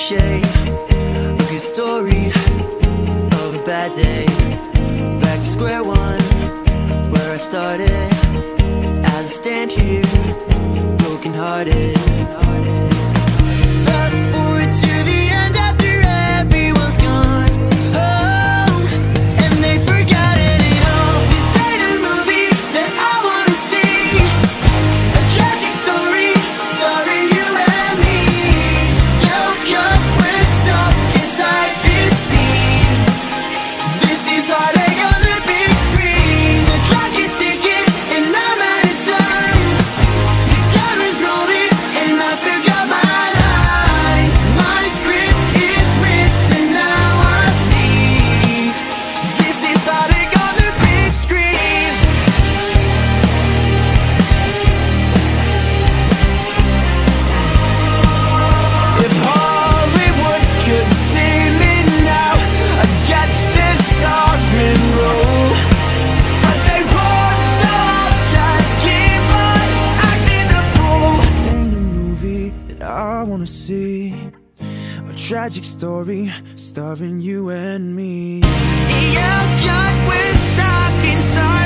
cliche, a good story of a bad day. Back to square one, where I started. As I stand here, broken hearted. Fast forward to the end after everyone's gone home, and they forgotten it all. This ain't a movie that I wanna see, a tragic story starring you and me. Yo, cut, we're stuck inside this scene. This is heartache on the big screen. The clock is ticking and I'm out of time. The camera's rolling and I forgot my lines. My script is written, now I see. This is heartache on the big screen. If Hollywood could see me now, I'd get this starring role. But they won't, so I'll just keep on acting a fool. This ain't a movie that I wanna see, a tragic story starring you and me. Yeah, God, we're stuck inside